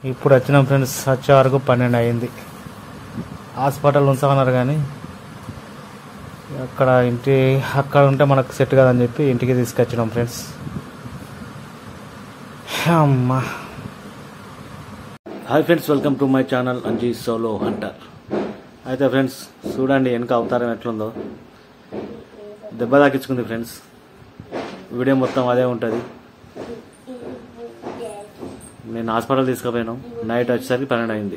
ఇప్పుడు వచ్చినాం ఫ్రెండ్స్, వచ్చే వరకు 12 అయింది. హాస్పిటల్ ఉంచామన్నారు కానీ అక్కడ ఉంటే మనకు సెట్ కాదని చెప్పి ఇంటికి తీసుకొచ్చినాం ఫ్రెండ్స్. అమ్మా. Hi friends, welcome to my channel Anji solo hunter. అయితే ఫ్రెండ్స్ చూడండి వెనక అవతారం ఎట్లుందో. దెబ్బ తాకించుకుంది ఫ్రెండ్స్. వీడియో మొత్తం అదే ఉంటుంది. నేను హాస్పిటల్ తీసుకుపోయాను. నైట్ వచ్చేసరికి 12 అయింది.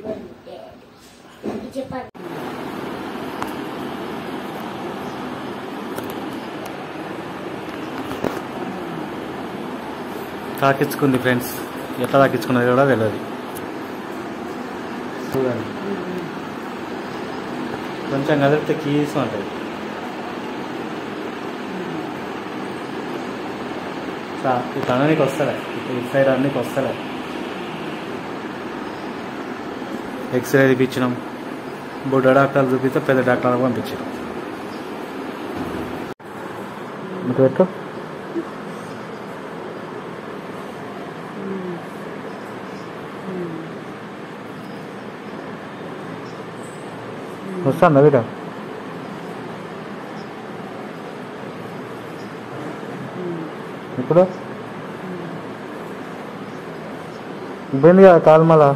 తాకించుకుంది ఫ్రెండ్స్. ఎట్లా తాకించుకున్నది కూడా తెలియదు. చూడండి కొంచెం కదిలితే కీస్ ఉంటుంది. ఈ కణానికి వస్తలే, ఈ సైడ్ అన్నికి వస్తలే. ఎక్స్రే తీపించినాం. బుడ్డ డాక్టర్ చూపిస్తే పెద్ద డాక్టర్ పంపించాం. పెట్టు. వస్తుందా బిడ్డ? ఇప్పుడు ఇబ్బంది కదా కాలు మళ్ళా.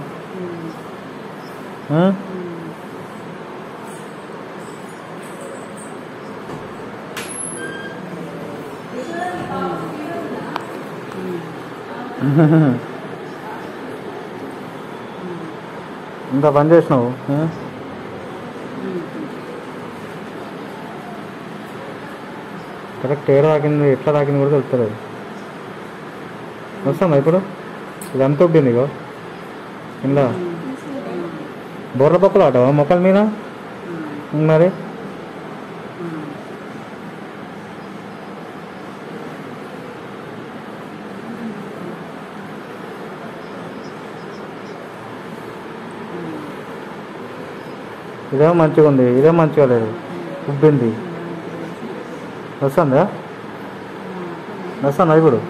ఇంకా పని చేసినావు. కరెక్ట్ ఏడ తాకింది, ఎట్లా తాకింది కూడా తెలుస్తుంది. వస్తుందా ఇప్పుడు? ఇది అంత ఉబ్బింది ఇగో ఇలా. బొర్ర పక్కలు ఆటవా మొక్కల మీద మరి? ఇదేమో మంచిగా ఉంది, ఇదేమో మంచిగా లేదు, ఉబ్బింది. వస్తుందా ఇప్పుడు?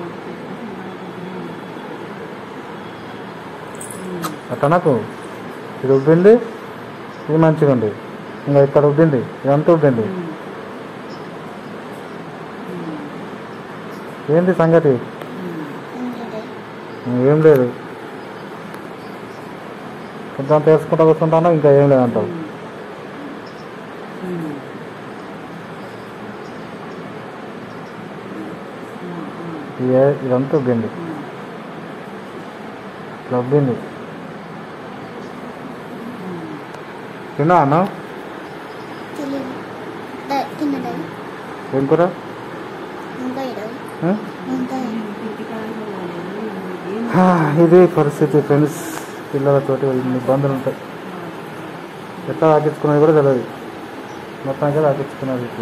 అట్లా నాకు ఇది ఉబ్బింది, ఇది మంచిగా ఉంది. ఇంకా ఇక్కడ ఉబ్బింది, ఇదంతా ఉబ్బింది. ఏంటి సంగతి? ఏం లేదు. కొంచెం తెలుసుకుంటా కూర్చుంటాను, ఇంకా ఏం లేదంటావు. ఇదంతా ఉబ్బింది, ఇట్లా ఉబ్బింది. తిన్నా అన్న? ఏం కూర? ఇది పరిస్థితి ఫ్రెండ్స్. పిల్లలతోటి ఇబ్బందులు ఉంటాయి. ఎట్లా తాకించుకున్నది కూడా తెలియదు. మొత్తానికి తాకించుకున్నది ఇట్లా.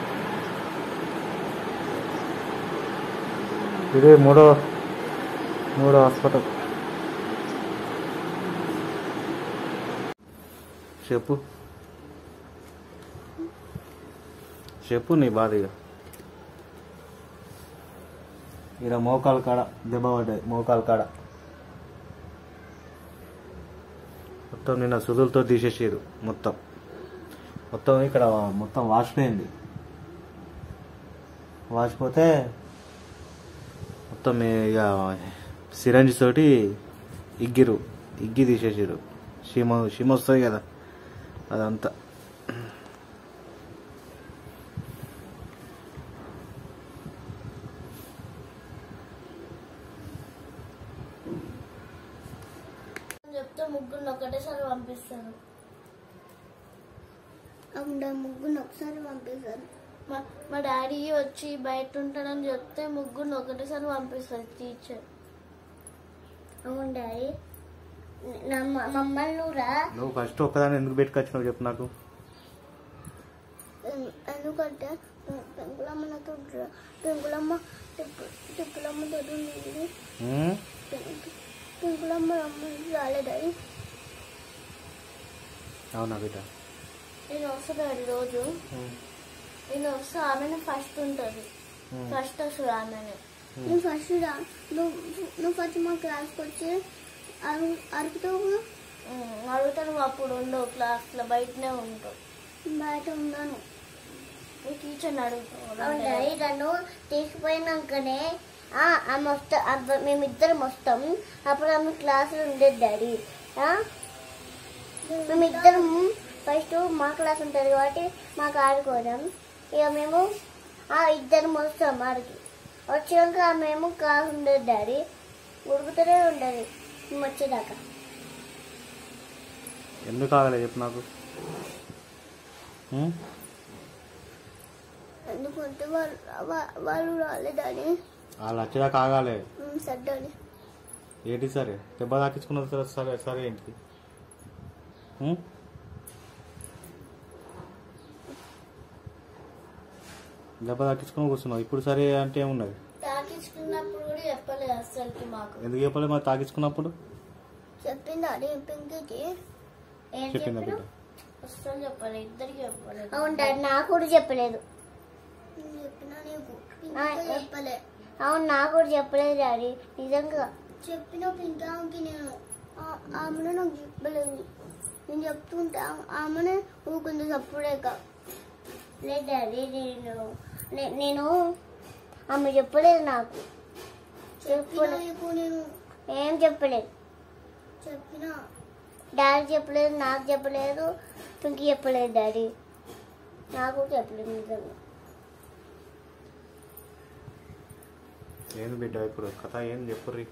ఇది మూడో హాస్పిటల్. చెప్పు నీ బాధ. ఇక మోకాలు కాడ దెబ్బ పడ్డాయి. మోకాలు కాడ మొత్తం నిన్న సుదులతో తీసేసారు. మొత్తం ఇక్కడ మొత్తం వాసిపోయింది. వాసిపోతే మొత్తం ఇక సిరంజ్ తోటి ఇగ్గి తీసేసారు. షిమ వస్తుంది కదా అదంతా. చెప్తే ముగ్గురు ఒకటేసారి పంపిస్తారు. ముగ్గురు ఒకసారి పంపిస్తారు. మా డాడీ వచ్చి బయట ఉంటాడని చెప్తే ముగ్గురు ఒకటేసారి పంపిస్తారు టీచర్. అవును డాడీ. మమ్మల్ని నువ్వు ఫస్ట్ ఒక్కదాన్ని ఎందుకు పెట్టుకొచ్చినావు చెప్పు నాకు. ఎందుకంటే పెంకులమ్మతో పెంకులమ్మ రాలేదాయి. అవునా బిడ్డ? నేను వస్తాను రోజు. నేను వస్తా, ఆమెనే ఫస్ట్ ఉంటుంది. ఫస్ట్ వస్తుంది ఆమెనే. నువ్వు ఫస్ట్ మా క్లాస్కి వచ్చి అరుకుతావు అడుగుతాను. అప్పుడు ఉండవు క్లాస్లో, బయటనే ఉంటావు. బయట ఉన్నాను. మీ టీచర్ని అడుగుతావు. నన్ను తీసుకుపోయినాకనే ఆమె వస్తా, మేమిద్దరం వస్తాం. అప్పుడు ఆమె క్లాసులో ఉండేది డాడీ. మేమిద్దరం ఫస్ట్ మా క్లాస్ ఉంటుంది కాబట్టి మాకు ఆడుకోవడం. ఇక మేము ఇద్దరం వస్తాం ఆడికి. వచ్చాక మేము క్లాస్ ఉండేది డాడీ. ఉడుకుతూనే ఉండదు మేము వచ్చేదాకా. ఎందుకు ఆగలే చెప్పు నాకు. ఎందుకంటే వాళ్ళు రాలేదని. వాళ్ళు వచ్చేదాకా ఆగాలి. సరే డాడీ. ఏంటి సరే? దెబ్బ తాకించుకున్న సరే సరే ఏంటి? దెబ్బ తాకించుకుని కూర్చున్నావు. ఇప్పుడు సరే అంటే ఏమున్నది? తాకించుకున్నప్పుడు కూడా చెప్పలేదు అసలుకి మాకు. ఎందుకు చెప్పలేదు మరి తాకించుకున్నప్పుడు? చెప్పింది అదే పింకికి. చెప్పిందా బిడ్డ? అసలు చెప్పలేదు, ఇద్దరికి చెప్పలేదు. అవును డాడీ, నాకు కూడా చెప్పలేదు. చెప్పినా నీకు చెప్పలే. అవును, నాకు కూడా చెప్పలేదు డాడీ. నిజంగా చెప్పిన పింకాకి నేను ఆమెను నాకు చెప్పలేదు. నేను చెప్తుంటే ఆమెనే ఊకుంది చప్పుడేక. లేదు డాడీ, నేను ఆమె చెప్పలేదు నాకు. చెప్పలేదు, నేను ఏం చెప్పలేదు. చెప్పిన డాడీ చెప్పలేదు, నాకు చెప్పలేదు, పింకి చెప్పలేదు డాడీ. నాకు చెప్పలేదు నిజంగా. ఏంది బిడ్డ ఇప్పుడు కథ? ఏం చెప్పుర్రి?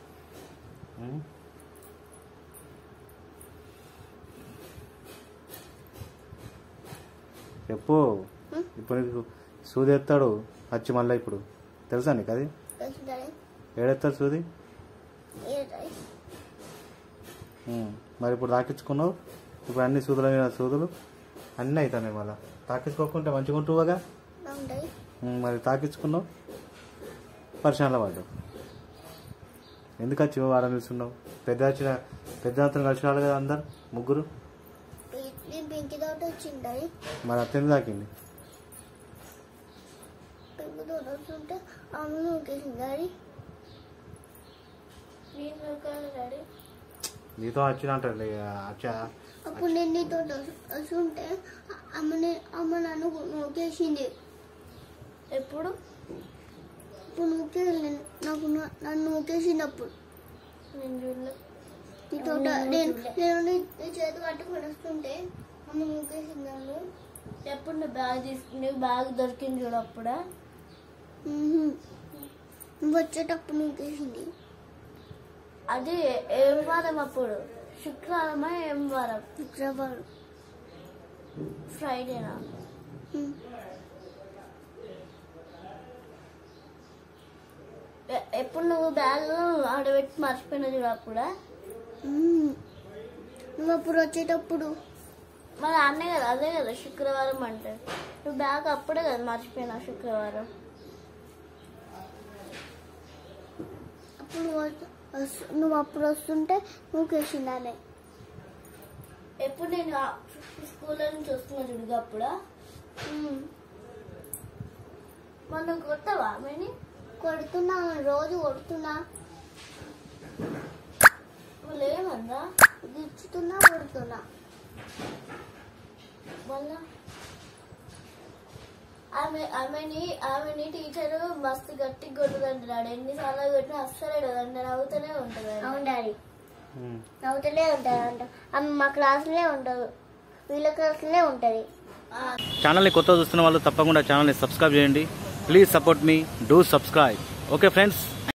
చెప్పు. ఇప్పుడు నీకు సూది ఎత్తాడు వచ్చి మళ్ళీ. ఇప్పుడు తెలుసా నీకు అది? ఏడెత్తాడు సూది? మరి ఇప్పుడు తాకించుకున్నావు. ఇప్పుడు అన్ని సూదుల మీద సూదులు అన్నీ అవుతాయి. మళ్ళీ తాకించుకోకుంటే మంచిగా ఉంటువుగా. మరి తాకించుకున్నావు, పరిశానలో పడ్డావు. ఎందుకు వచ్చి వాడ నిలుస్తున్నావు? పెద్ద అతను కలిసి రావాలి కదా అందరు ముగ్గురు. మరి అత్తెందుకు తాకింది? నీతో వచ్చినట్టు అప్పుడు నేను నీతో వస్తుంటే అమ్మ నన్ను నూకేసింది. ఎప్పుడు? ఇప్పుడు నన్ను నూకేసినప్పుడు నేను చూడలేదు. నీతో నేను నీ చేతి పట్టుకొని వస్తుంటే అమ్మ నూకేసింది నన్ను. ఎప్పుడు నువ్వు బ్యాగ్ తీసుకుని బ్యాగ్ దొరికింది చూడు అప్పుడా? నువ్వు వచ్చేటప్పుడు నూకేసింది. అది ఏం వారం అప్పుడు? శుక్రవారమా ఏం వారం? శుక్రవారం. ఫ్రైడేనా? ఎప్పుడు నువ్వు బ్యాగ్ ఆడబెట్టి మర్చిపోయినా చూడు అప్పుడా? నువ్వు అప్పుడు వచ్చేటప్పుడు. మరి అన్నే కదా, అదే కదా శుక్రవారం అంటే. నువ్వు బ్యాగ్ అప్పుడే కదా మర్చిపోయినా శుక్రవారం. అప్పుడు నువ్వు అప్పుడు వస్తుంటే నువ్వు కేసిందానే. ఎప్పుడు నేను స్కూల్లో నుంచి వస్తున్నా చూడు అప్పుడా? మొన్న కొడతావా ఆమెని? కొడుతున్నా, రోజు కొడుతున్నా. వాళ్ళు ఏమన్నా గిచ్చుతున్నా, కొడుతున్నా. మళ్ళా ఆమెని టీచరు మస్తు గట్టి కొట్టుదంటున్నాడు. ఎన్నిసార్లు కొట్టినా అస్సలే కదండి, నవ్వుతూనే ఉంటుంది. అవును డాడీ, నవ్వుతూనే ఉంటుంది అంట. ఆమె మా క్లాసులే ఉండదు, వీళ్ళ క్లాసులే ఉంటుంది. ఛానల్ని కొత్తగా చూస్తున్న వాళ్ళు తప్పకుండా ఛానల్ని సబ్స్క్రైబ్ చేయండి. Please support me, do subscribe. Okay friends.